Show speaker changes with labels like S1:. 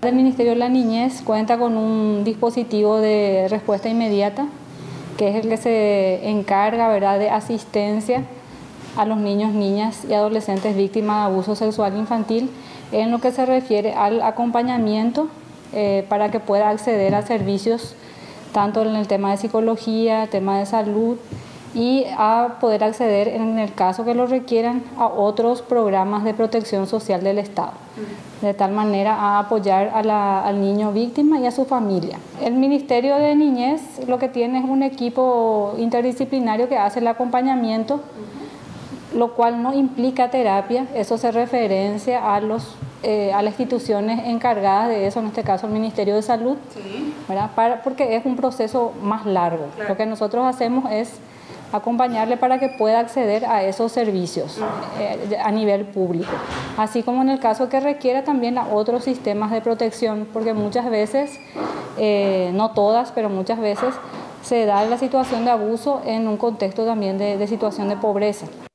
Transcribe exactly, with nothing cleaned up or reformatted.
S1: El Ministerio de la Niñez cuenta con un dispositivo de respuesta inmediata, que es el que se encarga, ¿verdad?, de asistencia a los niños, niñas y adolescentes víctimas de abuso sexual infantil en lo que se refiere al acompañamiento eh, para que pueda acceder a servicios tanto en el tema de psicología, tema de salud, y a poder acceder, en el caso que lo requieran, a otros programas de protección social del Estado, de tal manera a apoyar a la, al niño víctima y a su familia. El Ministerio de Niñez lo que tiene es un equipo interdisciplinario que hace el acompañamiento, lo cual no implica terapia. Eso se referencia a, los, eh, a las instituciones encargadas de eso, en este caso el Ministerio de Salud, sí. ¿verdad? Para, porque es un proceso más largo. Claro. Lo que nosotros hacemos es acompañarle para que pueda acceder a esos servicios eh, a nivel público, así como en el caso que requiera también a otros sistemas de protección, porque muchas veces, eh, no todas, pero muchas veces se da la situación de abuso en un contexto también de, de situación de pobreza.